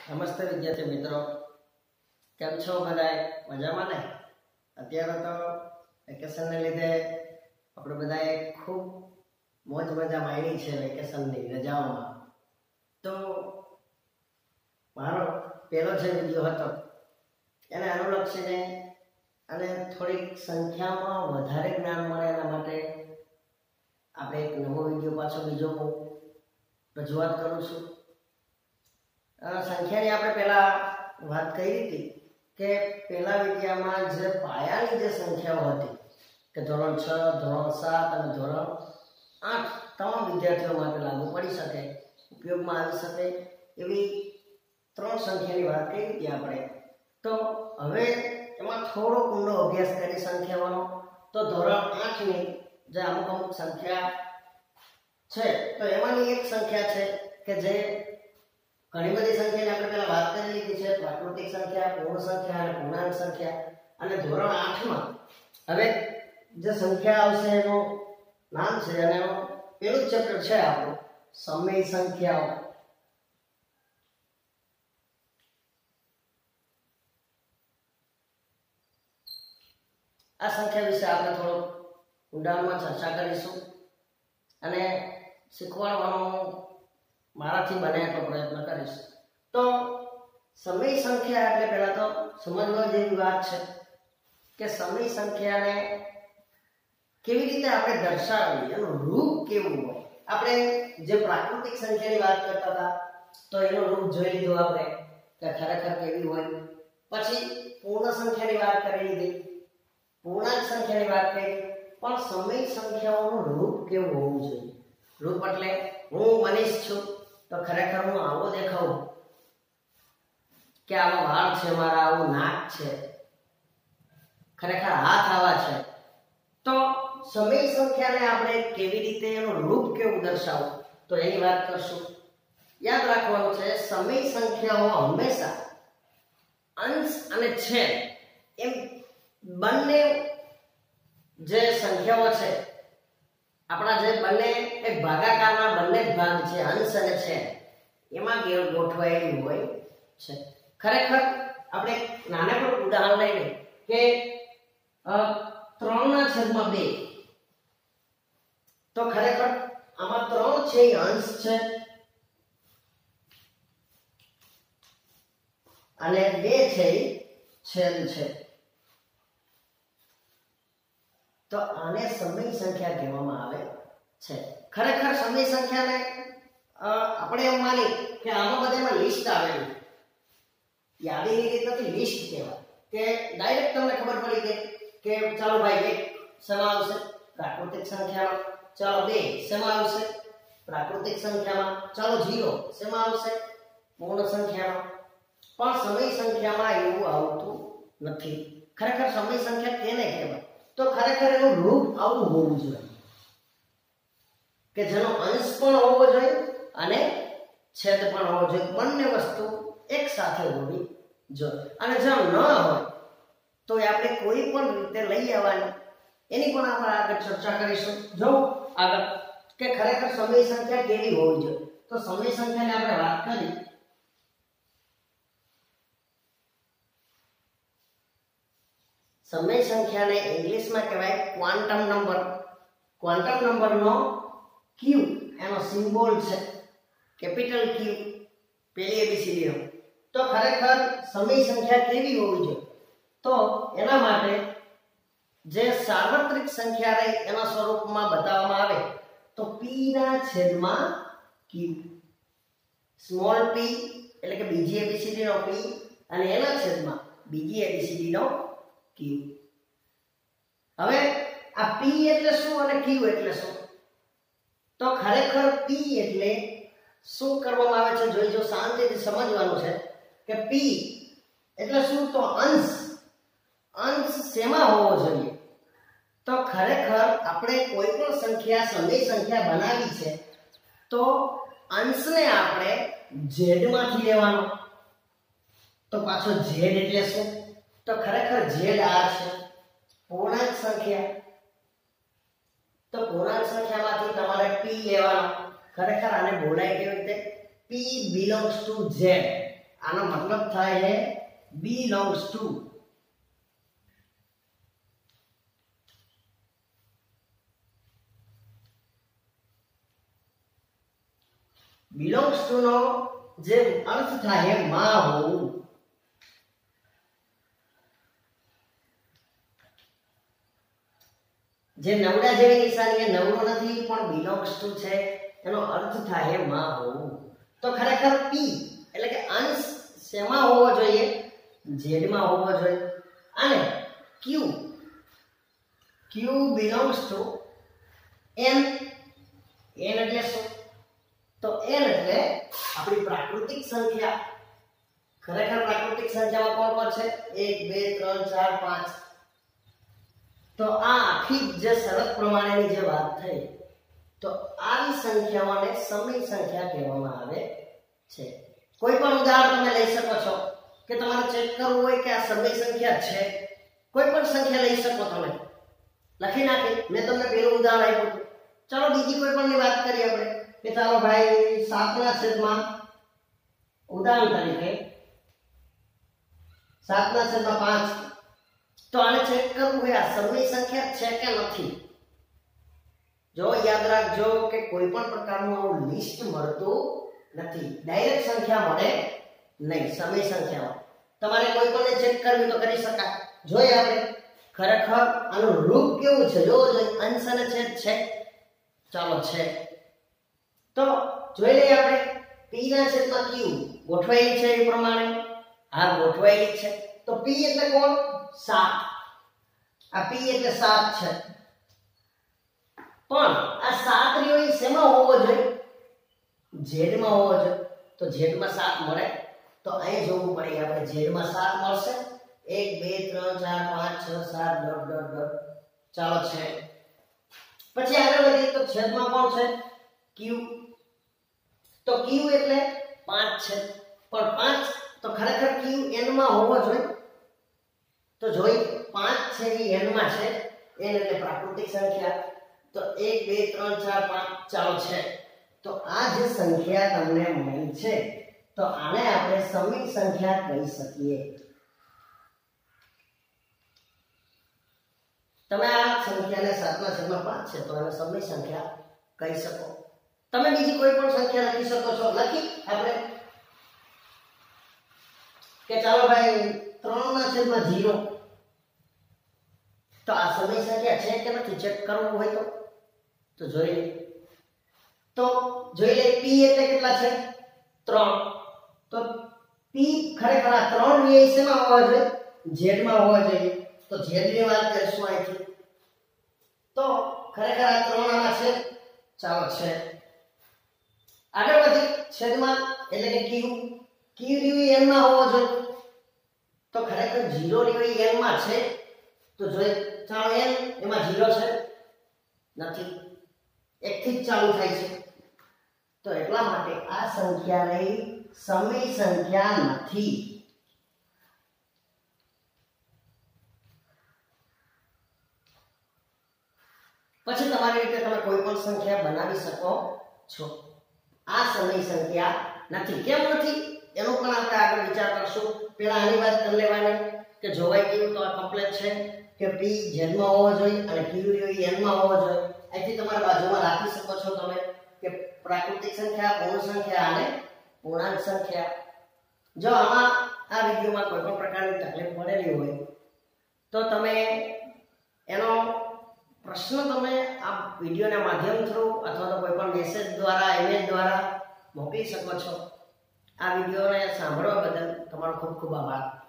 નમસ્તે વિદ્યાર્થી મિત્રો, કેમ છો બધાય? મજામાં ને? અત્યારે તો વેકેશનને લીધે આપણે બધાએ ખૂબ મોજ મજા માણી છે વેકેશનની રજાઓમાં. તો મારો પહેલો જે વિડીયો હતો એને અનુલક્ષીને અને થોડીક સંખ્યામાં વધારે જ્ઞાન મળે એના માટે આપણે એક નવો વિડીયો પાછો બીજો રજૂઆત કરું છું. સંખ્યાની આપણે પહેલા વાત કરી હતી કે પહેલા વિડીયોમાં જે પાયાની જે સંખ્યાઓ હતી કે ધોરણ 6, ધોરણ 7 અને ધોરણ 8 તમામ વિદ્યાર્થીઓ માટે લાગુ પડી શકે, ઉપયોગમાં આવી શકે એવી 3 સંખ્યાની વાત કરી હતી આપણે. તો હવે એમાં થોડો ઊંડો અભ્યાસ કરી સંખ્યાઓનો. તો ધોરણ 8ની જે અમુક સંખ્યા છે તો એમાંની એક સંખ્યા છે કે જે ઘણી બધી સંખ્યાની આપણે પહેલા વાત કરી લીધી છે, પ્રાકૃતિક સંખ્યા, પૂર્ણ સંખ્યા અને પૂર્ણાંક સંખ્યા. અને ધોરણ 8માં હવે જે સંખ્યા આવશે એનું નામ છે અને એનું પહેલું ચેપ્ટર છે આપણું સમય સંખ્યાઓ. આ સંખ્યા વિશે આપણે થોડું ઊંડાણમાં ચર્ચા કરીશું અને શીખવાડવાનો મારાથી બને એટલો પ્રયત્ન કરીશ. તો સમય સંખ્યા એટલે પહેલા તો સમજવા જેવી વાત છે કે સમય સંખ્યાને કેવી રીતે આપણે દર્શાવવી, એનું રૂપ કેવું હોય. આપણે જે પ્રાકૃતિક સંખ્યાની વાત કરતા હતા તો એનું રૂપ જોઈ લીધું આપણે કે ખરેખર કેવી હોય. પછી પૂર્ણ સંખ્યાની વાત કરી લીધી, પૂર્ણાંક સંખ્યાની વાત કરી, પણ સમય સંખ્યાઓનું રૂપ કેવું હોવું જોઈએ. રૂપ એટલે હું મનીષ છું તો ખરેખર હું આવો દેખાવું કે આવો વાળ છે મારા, આવું નાક છે, ખરેખર હાથ આવા છે. તો સમય સંખ્યાને આપણે કેવી રીતે એનું રૂપ કેવું દર્શાવવું તો એની વાત કરશું. યાદ રાખવાનું છે સમય સંખ્યાઓ હંમેશા અંશ અને છેદ એમ બંને જે સંખ્યાઓ છે આપણા જે બંને એક ભાગાકારના બંને જ ભાગ છે અંશ અને છેદ એમાં ગોઠવાયેલી હોય છે. ખરેખર આપણે નાનકડું ઉદાહરણ લઈએ કે 3/2 તો ખરેખર આમાં 3 છે એ અંશ છે અને 2 છે એ છેદ છે. તો આને સમય સંખ્યા કહેવામાં આવે છે. ખરેખર સમય સંખ્યાને આપણે એમ માની કે આમાં બધામાં લિસ્ટ આવેલી, યાદીની રીત નથી, લિસ્ટ કહેવાય કે ડાયરેક્ટ તમને ખબર પડી ગઈ કે ચાલો ભાઈ 1 શેમાં આવશે? પ્રાકૃતિક સંખ્યામાં. ચાલો 2 શેમાં આવશે? પ્રાકૃતિક સંખ્યામાં. ચાલો 0 શેમાં આવશે? પૂર્ણ સંખ્યામાં. પણ સમય સંખ્યામાં એવું આવતું નથી. ખરેખર સમય સંખ્યા કેને કહેવાય? તો ખરેખર એનું રૂપ આવું હોવું જોઈએ કે જેનો અંશ પણ હોવો જોઈએ અને છેદ પણ હોવો જોઈએ. બંને વસ્તુ એક સાથે હોવી જોઈએ. અને જો ન હોય તો એ આપણે કોઈ પણ રીતે લઈ આવવાની, એની પણ આપણે આગળ ચર્ચા કરીશું. જો આગળ કે ખરેખર સમય સંખ્યા કેવી હોવી જોઈએ. તો સમય સંખ્યાને આપણે વાત કરી સમય સંખ્યાને ઇંગ્લિશમાં કહેવાય ક્વોન્ટમ નંબર. ક્વોન્ટમ નંબરનો ક્યુ એનો સિમ્બોલ છે કેપિટલ ક્યુ, પહેલી એબીસીડી નો. તો ખરેખર સમય સંખ્યા કેવી હોવી જોઈએ તો એના માટે જે સાર્વત્રિક સંખ્યા રહે એના સ્વરૂપમાં બતાવવામાં આવે તો p ના છેદમાં q, સ્મોલ p એટલે કે બીજી એબીસીડી નો p અને એના છેદમાં બીજી એબીસીડી નો q. હવે આ p એટલે શું અને q એટલે શું? તો ખરેખર p એટલે શું કરવામાં આવે છે જોઈજો, શાંતિથી સમજવાનું છે કે p એટલે શું? તો અંશ. અંશ શેમાં હોવો જોઈએ? તો ખરેખર આપણે કોઈ પણ સંખ્યા સમય સંખ્યા બનાવી છે તો અંશને આપણે z માંથી લેવાનો. તો પાછો z એટલે શું? તો ખરેખર z આ છે પૂર્ણાંક સંખ્યા. તો પૂર્ણાંક સંખ્યામાંથી તમારે p લેવાનો. ખરેખર આને બોલાય કેવી રીતે? p belongs to z. આનો મતલબ થાય છે belongs to. belongs to નો જે અર્થ થાય માં હોવું. જે નવડા જેવી નિશાની એ નવડો નથી પણ belongs to છે એનો અર્થ થાય માં હોવું. તો ખરેખર p એટલે કે અંશ શેમાં હોવો જોઈએ? z માં હોવો જોઈએ. અને q belongs to n. n એટલે શું? તો n એટલે આપણી પ્રાકૃતિક સંખ્યા. ખરેખર પ્રાકૃતિક સંખ્યામાં કોણ કોણ છે? 1 2 3 4 5. તો આ આખી જે શરત પ્રમાણેની જે વાત થઈ, તો આવી સંખ્યાઓને સમય સંખ્યા કહેવામાં આવે છે. કોઈ પણ ઉદાહરણ તમે લઈ શકો છો કે તમારે ચેક કરવું હોય કે આ સમય સંખ્યા છે, કોઈ પણ સંખ્યા લઈ શકો તમે, લખી નાખી. મેં તમને પેલું ઉદાહરણ આપ્યું હતું. ચાલો બીજી કોઈ પણની વાત કરીએ આપણે કે ચાલો ભાઈ 7/7 ઉદાહરણ તરીકે 7/5. તો આને ચેક કરવું હોય આ સમય સંખ્યા છે કે નથી. જો યાદ રાખજો કે કોઈ પણ પ્રકારનું આવું લિસ્ટ મળતું નથી. ડાયરેક્ટ સંખ્યા મળે નહીં. સમય સંખ્યામાં તમારે કોઈ પણ ચેક કરવી તો કરી શકાય. જોઈએ આપણે ખરેખર આનું રૂપ કેવું છે. જો અંશ અને છેદ છે. ચાલો છે તો જોઈ લઈએ આપણે. p ના છેદમાં q ગોઠવાયેલી છે એ પ્રમાણે આ ગોઠવાયેલી છે. તો p એટલે કોણ? 7. આ p એટલે 7 છે. પણ આ 7 રહ્યો એ શેમાં હોવો જોઈએ? z માં હોવો જોઈએ. તો z માં 7 મળે તો અહીં જોવું પડે આપણે. z માં 7 મળશે. 1 2 3 4 5 6 7 ડોટ ડોટ ડોટ. ચાલો છે. પછી આગળ વધીએ તો છેદમાં કોણ છે? q. તો q એટલે 5 છે. પણ 5 તો ખરેખર q n માં હોવો જોઈએ. તો જોઈ 5 છે એ n માં છે. n એટલે પ્રાકૃતિક સંખ્યા. તો 1 2 3 4 5. ચાલો છે. તો આ જે સંખ્યા તમને મળી છે તો આને આપણે સમય સંખ્યા કહી શકીએ. તમે આ સંખ્યાને 7/5 છે તો એને સમય સંખ્યા કહી શકો. તમે બીજી કોઈ પણ સંખ્યા લખી શકો છો. લખી આપણે કે ચાલો ભાઈ 3/0. તો આ સમય સંખ્યા છે કે નથી ચેક કરવું હોય તો જોઈ લે. તો જોઈ લે p એટલે કેટલા છે? 3. તો p ખરેખર આ 3 એ શેમાં હોવા જોઈએ? z માં હોવા જોઈએ. તો z ની વાત કરીશું અહીંથી. તો ખરેખર આ 3 આમાં છે. ચાલો છે. આગળ વધી છેદમાં એટલે કે q રહ્યું n માં હોવો જોઈએ. તો ખરેખર 0 રહ્યું n માં છે. તો જોઈએ ચાલો n એમાં 0 છે નથી. 1 થી જ ચાલુ થાય છે. તો એટલા માટે આ સંખ્યા રહી સમય સંખ્યા નથી. પછી તમારી રીતે તમે કોઈ પણ સંખ્યા બનાવી શકો છો. આ સમય સંખ્યા નથી. કેમ નથી એનો પણ આપણે આગળ વિચાર કરશું. પહેલા આની વાત કરી લેવાની કે જોવાય કેવું તો આ કમ્પ્લીટ છે કે p z માં હોવો જોઈએ અને q n માં હોવો જોઈએ. અહીંથી તમારા બાજુમાં રાખી શકો છો તમે કે પ્રાકૃતિક સંખ્યા, પૂર્ણ સંખ્યા અને પૂર્ણાંક સંખ્યા. જો આમાં આ વિડિયોમાં કોઈ પણ પ્રકારની તકલીફ પડેલી હોય તો તમે એનો પ્રશ્ન તમે આ વિડિયોના માધ્યમ થ્રુ અથવા તો કોઈ પણ મેસેજ દ્વારા, ઈમેલ દ્વારા મોકલી શકો છો. આ વિડિયોને સાંભળવા બદલ તમારો ખૂબ ખૂબ આભાર.